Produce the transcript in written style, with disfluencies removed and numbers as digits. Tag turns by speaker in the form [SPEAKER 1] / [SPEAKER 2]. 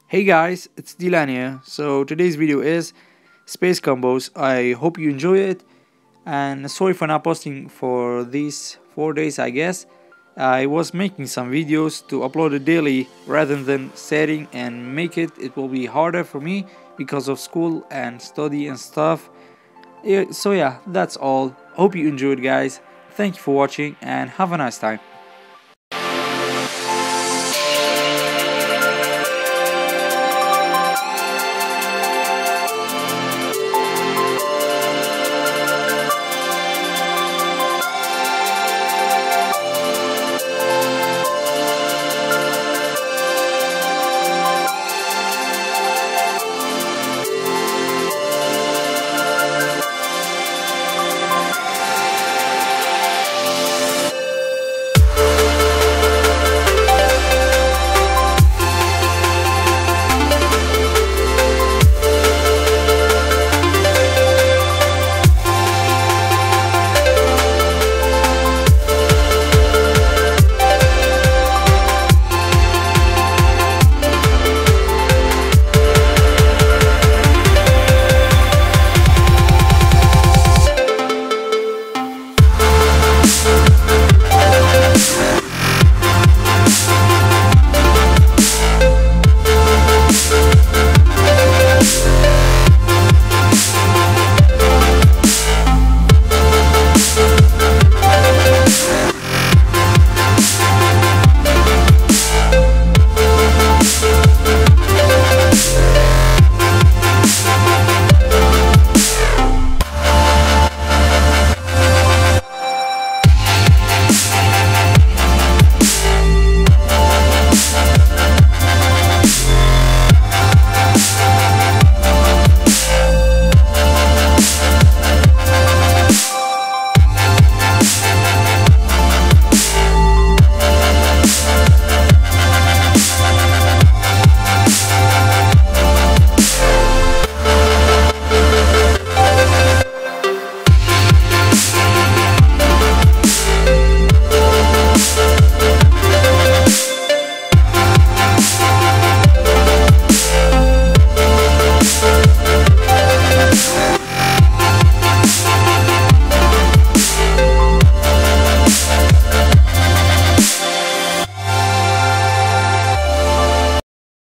[SPEAKER 1] Hey guys, it's Dylan here. So today's video is space combos. I hope you enjoy it, and sorry for not posting for these 4 days. I guess I was making some videos to upload it daily rather than setting and make it. It will be harder for me because of school and study and stuff. So yeah, that's all. Hope you enjoyed, guys. Thank you for watching and have a nice time.